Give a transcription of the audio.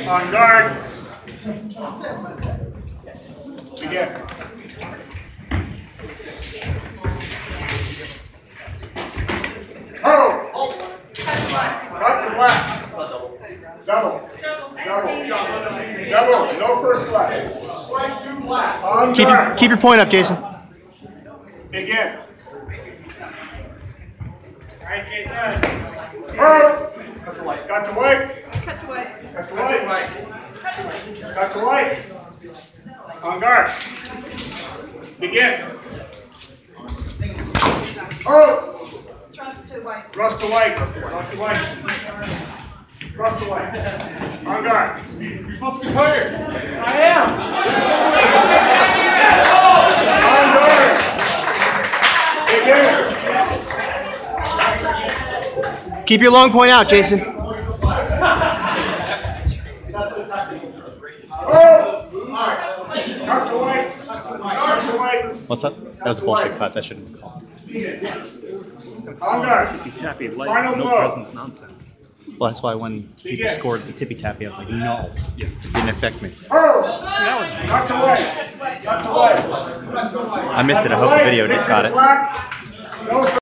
On guard. Begin. Oh! Right to black. Double. No first black. Strike 2 black. On guard. Keep your point up, Jason. Begin. Alright, Jason. Oh! Got the white. Cut to white. Cut the white. Cut the white. On guard. Begin. Oh! Thrust to white. Thrust to white. Thrust to white. Thrust to white. On guard. You're supposed to be tired. I am. On guard. Begin. Keep your long point out, Jason. What's up? That was a bullshit cut. That shouldn't have been called. On guard. Tippy-tappy, light, Final no blow. presence nonsense. Well, that's why when people scored the tippy-tappy, I was like, no. It didn't affect me. Oh! That was Got the white. Got the white. I missed it. I hope the video got it. No